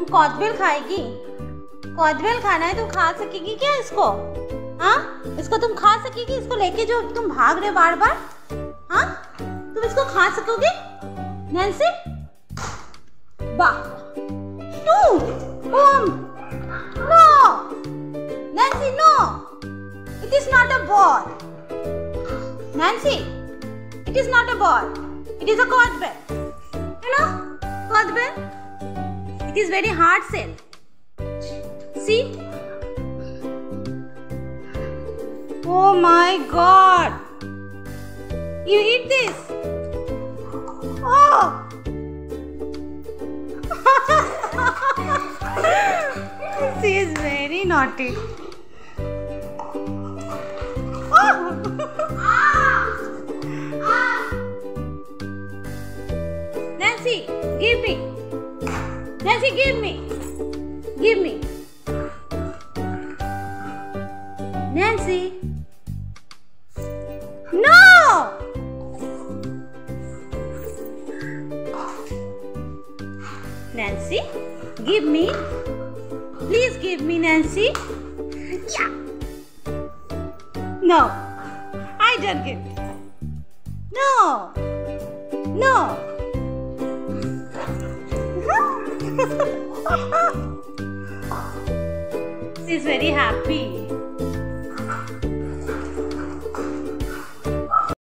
कॉटबेल खाएगी? कॉटबेल खाना है, तुम खा सकेगी क्या इसको? हाँ, इसको तुम खा सकेगी? इसको लेके जो तुम भाग रहे बार बार, हाँ, तुम इसको खा सकोगे नैन्सी? वाह, no, Nancy, no, it is not a ball. Nancy, it is not a ball. It is a codbell. You know, codbell. It is very hard shell. See? Oh my God! You eat this? Oh! She is very naughty. Oh! Nancy, give me. Nancy, give me. Give me. Nancy. No! Nancy, give me. Please give me, Nancy. Yeah. No, I don't give. No. No. She's very happy.